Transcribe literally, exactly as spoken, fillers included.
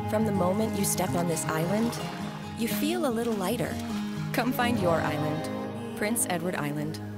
From the moment you step on this island, you feel a little lighter. Come find your island. Prince Edward Island.